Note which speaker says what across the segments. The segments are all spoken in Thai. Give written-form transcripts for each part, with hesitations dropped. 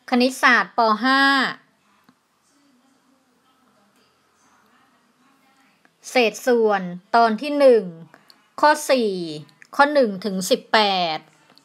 Speaker 1: คณิตศาสตร์ป .5 เศษส่วนตอนที่1ข้อ4ข้อ1ถึง18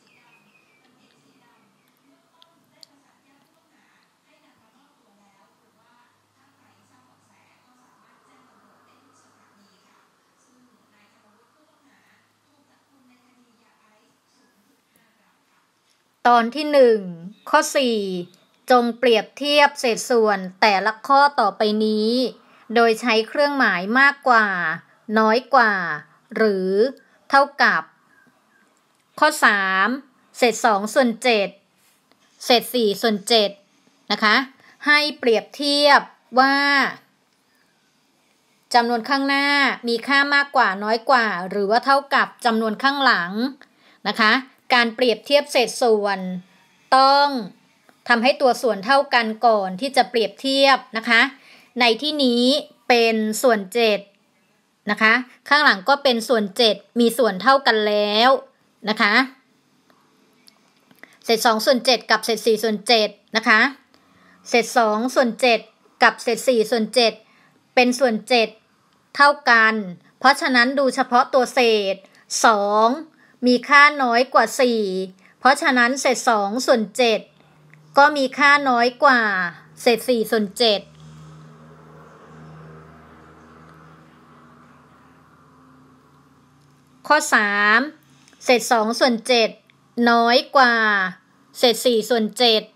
Speaker 1: ตอนที่1ข้อ4จงเปรียบเทียบเศษส่วนแต่ละข้อต่อไปนี้โดยใช้เครื่องหมายมากกว่าน้อยกว่าหรือเท่ากับข้อ3เศษ2ส่วน7เศษ4ส่วน7นะคะให้เปรียบเทียบว่าจำนวนข้างหน้ามีค่ามากกว่าน้อยกว่าหรือว่าเท่ากับจำนวนข้างหลังนะคะการเปรียบเทียบเศษส่วนต้องทำให้ตัวส่วนเท่ากันก่อนที่จะเปรียบเทียบนะคะในที่นี้เป็นส่วน7นะคะข้างหลังก็เป็นส่วน7มีส่วนเท่ากันแล้วนะคะเศษ2ส่วน7กับเศษ4ส่วน7นะคะเศษ2ส่วน7กับเศษ4ส่วน7เป็นส่วน7เท่ากันเพราะฉะนั้นดูเฉพาะตัวเศษ2มีค่าน้อยกว่า4เพราะฉะนั้นเศษ2ส่วน7ก็มีค่าน้อยกว่าเศษ4ส่วน7ข้อ3เศษ2ส่วน7น้อยกว่าเศษ4ส่วน7